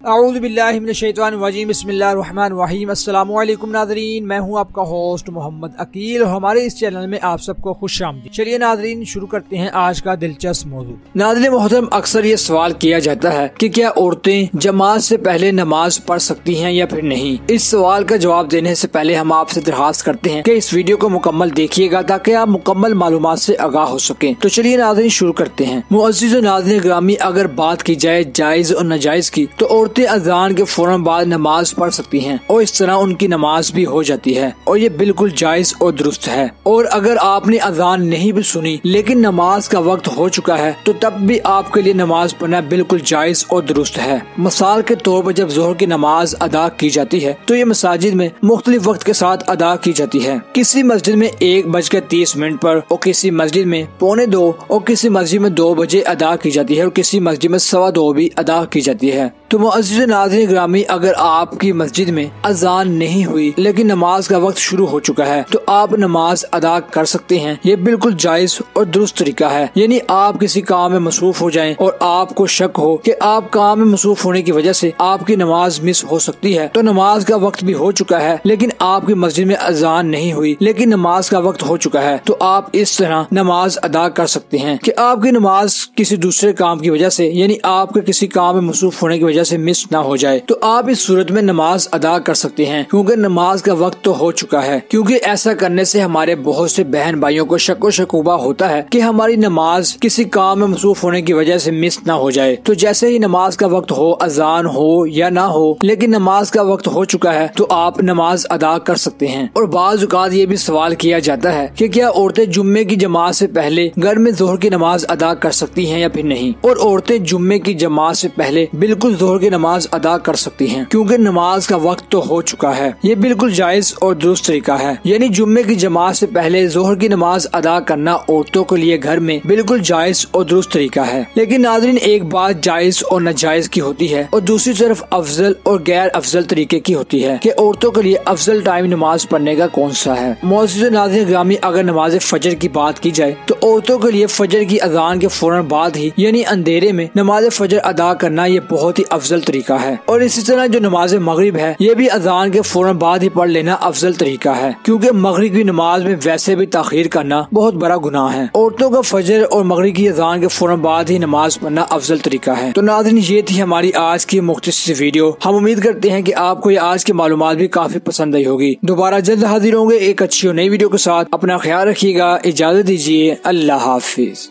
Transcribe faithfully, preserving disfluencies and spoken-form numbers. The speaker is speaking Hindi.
औज़ु बिल्लाहि मिनश शैतानिर रजीम बिस्मिल्लाहिर रहमानिर रहीम। अस्सलामु अलैकुम नाज़रीन, मैं हूं आपका होस्ट मोहम्मद अकील और हमारे इस चैनल में आप सबको खुशामदीद। चलिए नाज़रीन शुरू करते हैं आज का दिलचस्प मौजू। नाज़रीन मोहतरम, अक्सर ये सवाल किया जाता है कि क्या औरतें जमात से पहले नमाज पढ़ सकती हैं या फिर नहीं। इस सवाल का जवाब देने से पहले हम आपसे दरखास्त करते हैं कि इस वीडियो को मुकम्मल देखिएगा ताकि आप मुकम्मल मालूमात से आगाह हो सकें। तो चलिए नाज़रीन शुरू करते हैं। मुअज़्ज़िज़ व नाज़रीन ग्रामी, अगर बात की जाए जायज और नाजायज की तो औरतें अज़ान के फौरन बाद नमाज पढ़ सकती हैं और इस तरह उनकी नमाज भी हो जाती है और ये बिल्कुल जायज और दुरुस्त है। और अगर आपने अज़ान नहीं भी सुनी लेकिन नमाज का वक्त हो चुका है तो तब भी आपके लिए नमाज पढ़ना बिल्कुल जायज और दुरुस्त है। मिसाल के तौर पर जब ज़ोहर की नमाज अदा की जाती है तो ये मसाजिद में मुख्तलिफ वक्त के साथ अदा की जाती है। किसी मस्जिद में एक बज के तीस मिनट पर और किसी मस्जिद में पौने दो और किसी मस्जिद में दो बजे अदा की जाती है और किसी मस्जिद में सवा दो भी अदा की जाती है। तो मुअज़्ज़िज़ नाज़रीन ग्रामी, अगर आपकी मस्जिद में अजान नहीं हुई लेकिन नमाज का वक्त शुरू हो चुका है तो आप नमाज अदा कर सकते हैं। ये बिल्कुल जायज और दुरुस्त तरीका है। यानी आप किसी काम में मसरूफ हो जाएं और आपको शक हो कि आप काम में मसरूफ होने की वजह से आपकी नमाज मिस हो सकती है, तो नमाज का वक्त भी हो चुका है लेकिन आपकी मस्जिद में अजान नहीं हुई लेकिन नमाज का वक्त हो चुका है, तो आप इस तरह नमाज अदा कर सकते हैं कि आपकी नमाज किसी दूसरे काम की वजह से यानी आपके किसी काम में मसरूफ होने की वजह से मिस ना हो जाए। तो आप इस सूरत में नमाज अदा कर सकते हैं क्योंकि नमाज का वक्त तो हो चुका है। क्योंकि ऐसा करने से हमारे बहुत से बहन भाइयों को शक व शकूबा होता है कि हमारी नमाज किसी काम में मसरूफ होने की वजह से मिस ना हो जाए। तो जैसे ही नमाज का वक्त हो, अजान हो या ना हो, लेकिन नमाज का वक्त हो चुका है तो आप नमाज अदा कर सकते हैं। और बाज़ औक़ात ये भी सवाल किया जाता है कि क्या औरतें जुम्मे की जमात से पहले घर में ज़ोहर की नमाज अदा कर सकती हैं या फिर नहीं। और औरतें जुम्मे की जमात से पहले बिल्कुल ज़ोहर की नमाज अदा कर सकती हैं क्योंकि नमाज का वक्त तो हो चुका है। ये बिल्कुल जायज और दुरुस्त तरीका है। यानी जुम्मे की जमात से पहले ज़ोहर की नमाज अदा करना औरतों के लिए घर में बिल्कुल जायज और दुरुस्त तरीका है। लेकिन नाज़रीन, एक बात जायज और नाजायज की होती है और दूसरी तरफ अफजल और गैर अफजल तरीके की होती है कि औरतों के लिए अफजल टाइम नमाज पढ़ने का कौन सा है। मुअज़्ज़िज़ नाज़रीन ग्रामी, अगर नमाज फजर की बात की जाए तो औरतों के लिए फजर की अजान के फौरन बाद ही यानी अंधेरे में नमाज फजर अदा करना ये बहुत ही अफजल तरीका है। और इसी तरह जो नमाज मगरिब है ये भी अजान के फौरन बाद ही पढ़ लेना अफजल तरीका है क्योंकि मगरिब की नमाज में वैसे भी ताखीर करना बहुत बड़ा गुनाह है। औरतों का फजर और मगरिब की अजान के फौरन बाद ही नमाज पढ़ना अफजल तरीका है। तो नाज़रीन, ये थी हमारी आज की मुख्तसर वीडियो। हम उम्मीद करते हैं कि आपको ये आज की मालूमात भी काफी पसंद आई होगी। दोबारा जल्द हाजिर होंगे एक अच्छी और नई वीडियो के साथ। अपना ख्याल रखिएगा, इजाजत दीजिए, अल्लाह हाफिज।